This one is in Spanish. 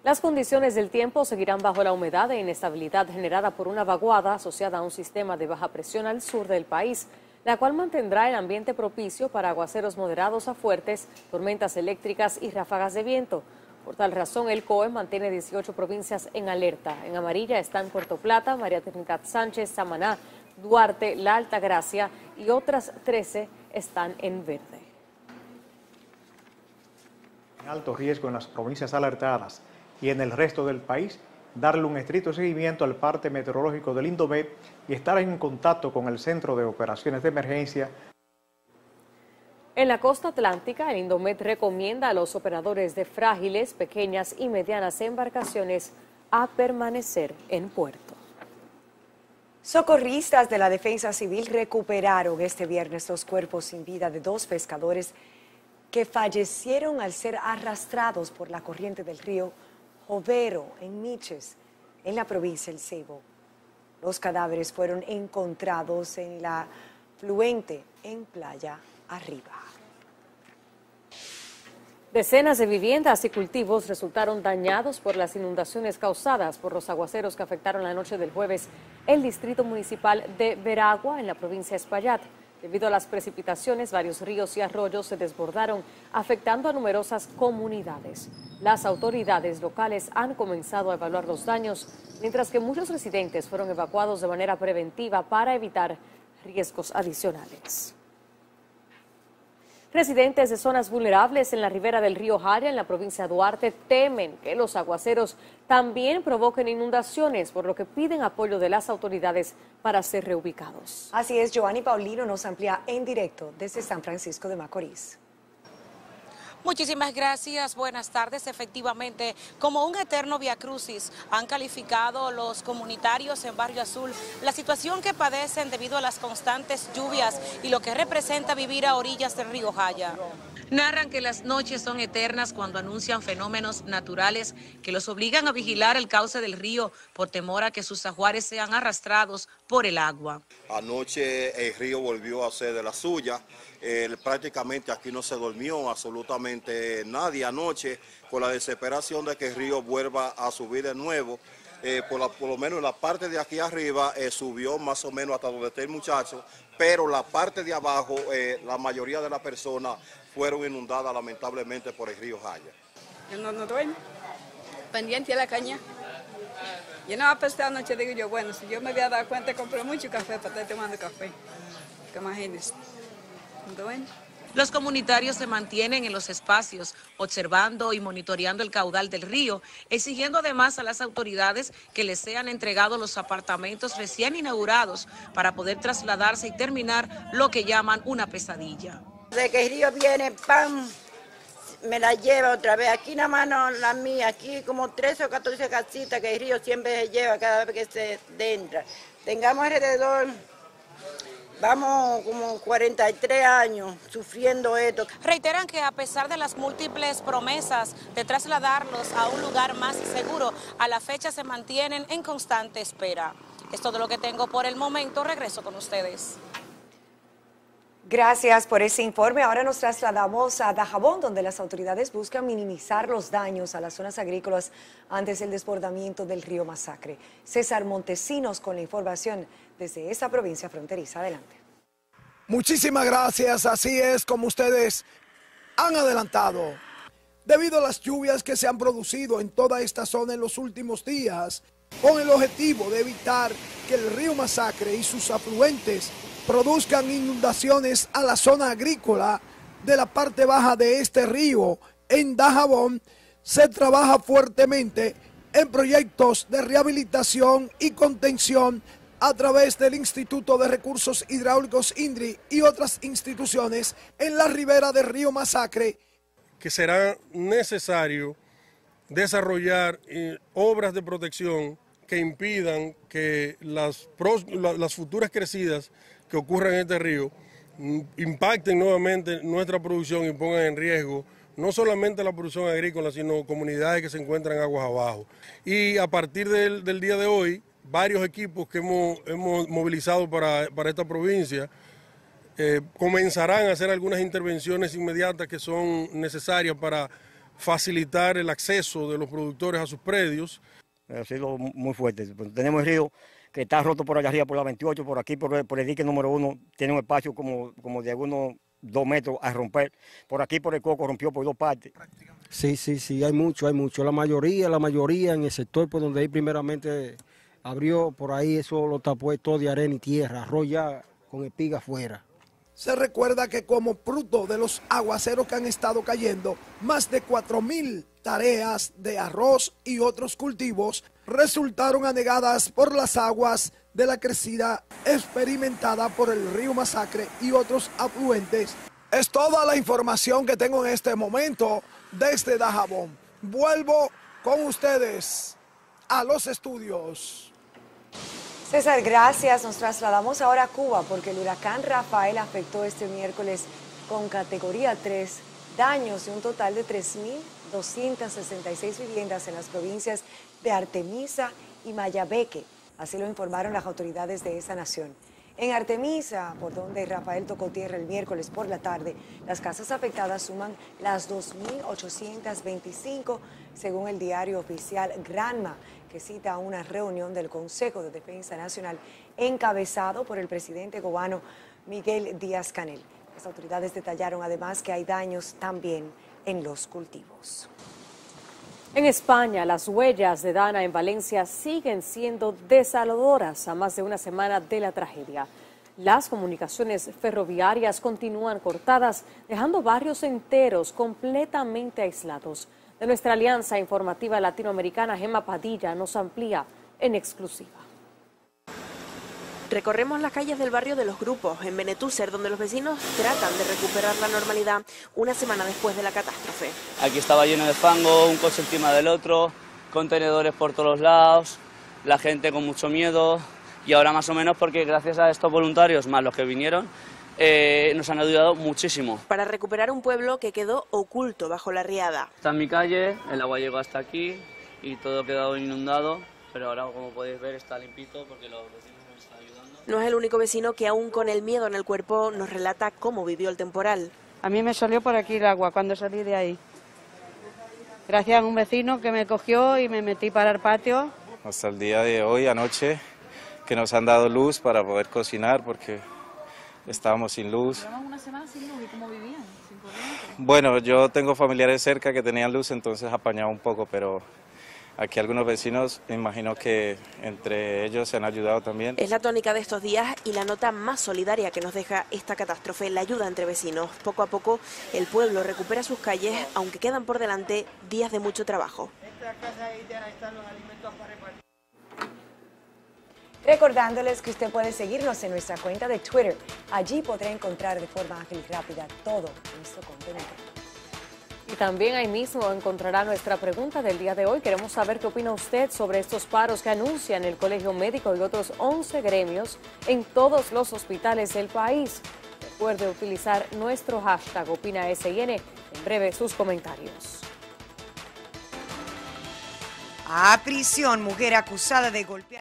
Las condiciones del tiempo seguirán bajo la humedad e inestabilidad generada por una vaguada asociada a un sistema de baja presión al sur del país, la cual mantendrá el ambiente propicio para aguaceros moderados a fuertes, tormentas eléctricas y ráfagas de viento. Por tal razón, el COE mantiene 18 provincias en alerta. En amarilla están Puerto Plata, María Trinidad Sánchez, Samaná, Duarte, La Altagracia y otras 13 están en verde. En alto riesgo en las provincias alertadas y en el resto del país, darle un estricto seguimiento al parte meteorológico del Indomet y estar en contacto con el Centro de Operaciones de Emergencia. En la costa atlántica, el Indomet recomienda a los operadores de frágiles, pequeñas y medianas embarcaciones a permanecer en puerto. Socorristas de la Defensa Civil recuperaron este viernes los cuerpos sin vida de 2 pescadores que fallecieron al ser arrastrados por la corriente del río Jovero en Miches, en la provincia del Ceibo. Los cadáveres fueron encontrados en la fluente en Playa Arriba. Decenas de viviendas y cultivos resultaron dañados por las inundaciones causadas por los aguaceros que afectaron la noche del jueves el distrito municipal de Veragua, en la provincia de Espaillat. Debido a las precipitaciones, varios ríos y arroyos se desbordaron, afectando a numerosas comunidades. Las autoridades locales han comenzado a evaluar los daños, mientras que muchos residentes fueron evacuados de manera preventiva para evitar riesgos adicionales. Residentes de zonas vulnerables en la ribera del río Jaya, en la provincia de Duarte, temen que los aguaceros también provoquen inundaciones, por lo que piden apoyo de las autoridades para ser reubicados. Así es, Giovanni Paulino nos amplía en directo desde San Francisco de Macorís. Muchísimas gracias, buenas tardes. Efectivamente, como un eterno viacrucis han calificado los comunitarios en Barrio Azul la situación que padecen debido a las constantes lluvias y lo que representa vivir a orillas del río Jaya. Narran que las noches son eternas cuando anuncian fenómenos naturales que los obligan a vigilar el cauce del río por temor a que sus ajuares sean arrastrados por el agua. Anoche el río volvió a ser de la suya. Prácticamente aquí no se durmió absolutamente nadie anoche por la desesperación de que el río vuelva a subir de nuevo. Por lo menos la parte de aquí arriba subió más o menos hasta donde está el muchacho, pero la parte de abajo, la mayoría de las personas fueron inundadas lamentablemente por el río Jaya. Yo no duermo, pendiente a la caña. Yo no apesté anoche, digo yo, bueno, si yo me había dado cuenta, compré mucho café para estar tomando café. Que imagínense. Los comunitarios se mantienen en los espacios, observando y monitoreando el caudal del río, exigiendo además a las autoridades que les sean entregados los apartamentos recién inaugurados para poder trasladarse y terminar lo que llaman una pesadilla. De que el río viene, ¡pam!, me la lleva otra vez. Aquí nada más no la mía, aquí como 13 o 14 casitas que el río siempre se lleva cada vez que se entra. Tengamos alrededor... Vamos como 43 años sufriendo esto. Reiteran que a pesar de las múltiples promesas de trasladarlos a un lugar más seguro, a la fecha se mantienen en constante espera. Es todo lo que tengo por el momento. Regreso con ustedes. Gracias por ese informe. Ahora nos trasladamos a Dajabón, donde las autoridades buscan minimizar los daños a las zonas agrícolas antes del desbordamiento del río Masacre. César Montesinos con la información desde esta provincia fronteriza. Adelante. Muchísimas gracias. Así es como ustedes han adelantado. Debido a las lluvias que se han producido en toda esta zona en los últimos días, con el objetivo de evitar que el río Masacre y sus afluentes produzcan inundaciones a la zona agrícola de la parte baja de este río, en Dajabón, se trabaja fuertemente en proyectos de rehabilitación y contención a través del Instituto de Recursos Hidráulicos INDRI y otras instituciones en la ribera del río Masacre. Que será necesario desarrollar obras de protección que impidan que las futuras crecidas que ocurran en este río impacten nuevamente nuestra producción y pongan en riesgo no solamente la producción agrícola, sino comunidades que se encuentran aguas abajo. Y a partir del día de hoy, varios equipos que hemos movilizado para esta provincia comenzarán a hacer algunas intervenciones inmediatas que son necesarias para facilitar el acceso de los productores a sus predios. Ha sido muy fuerte. Tenemos el río que está roto por allá arriba, por la 28, por aquí, por el dique número 1, tiene un espacio como de algunos 2 metros a romper. Por aquí, por el Coco, rompió por 2 partes. Sí, hay mucho. La mayoría en el sector por donde ahí primeramente abrió, por ahí eso lo tapó todo de arena y tierra, arroz ya con espiga afuera. Se recuerda que como fruto de los aguaceros que han estado cayendo, más de 4.000 tareas de arroz y otros cultivos resultaron anegadas por las aguas de la crecida experimentada por el río Masacre y otros afluentes. Es toda la información que tengo en este momento desde Dajabón. Vuelvo con ustedes a los estudios. César, gracias. Nos trasladamos ahora a Cuba porque el huracán Rafael afectó este miércoles con categoría 3 daños de un total de 3.266 viviendas en las provincias de Artemisa y Mayabeque. Así lo informaron las autoridades de esa nación. En Artemisa, por donde Rafael tocó tierra el miércoles por la tarde, las casas afectadas suman las 2.825, según el diario oficial Granma, que cita una reunión del Consejo de Defensa Nacional encabezado por el presidente cubano Miguel Díaz-Canel. Las autoridades detallaron además que hay daños también en los cultivos. En España, las huellas de Dana en Valencia siguen siendo desaladoras a más de una semana de la tragedia. Las comunicaciones ferroviarias continúan cortadas, dejando barrios enteros completamente aislados. De nuestra alianza informativa latinoamericana, Gemma Padilla nos amplía en exclusiva. Recorremos las calles del barrio de Los Grupos, en Benetúser, donde los vecinos tratan de recuperar la normalidad una semana después de la catástrofe. Aquí estaba lleno de fango, un coche encima del otro, contenedores por todos lados, la gente con mucho miedo y ahora más o menos porque gracias a estos voluntarios, más los que vinieron, nos han ayudado muchísimo. Para recuperar un pueblo que quedó oculto bajo la riada. Está en mi calle, el agua llegó hasta aquí y todo ha quedado inundado, pero ahora como podéis ver está limpito porque los vecinos nos están ayudando. No es el único vecino que aún con el miedo en el cuerpo nos relata cómo vivió el temporal. A mí me salió por aquí el agua cuando salí de ahí. Gracias a un vecino que me cogió y me metí para el patio. Hasta el día de hoy, anoche, que nos han dado luz para poder cocinar porque estábamos sin luz. Llevamos una semana sin luz, ¿y cómo vivían? ¿Sin corriente? Bueno, yo tengo familiares cerca que tenían luz, entonces apañaba un poco, pero aquí algunos vecinos, me imagino que entre ellos se han ayudado también. Es la tónica de estos días y la nota más solidaria que nos deja esta catástrofe, la ayuda entre vecinos. Poco a poco el pueblo recupera sus calles, aunque quedan por delante días de mucho trabajo. Recordándoles que usted puede seguirnos en nuestra cuenta de Twitter. Allí podrá encontrar de forma ágil y rápida todo nuestro contenido. Y también ahí mismo encontrará nuestra pregunta del día de hoy. Queremos saber qué opina usted sobre estos paros que anuncian el Colegio Médico y otros 11 gremios en todos los hospitales del país. Recuerde utilizar nuestro hashtag OpinaSIN. En breve sus comentarios. A prisión, mujer acusada de golpear.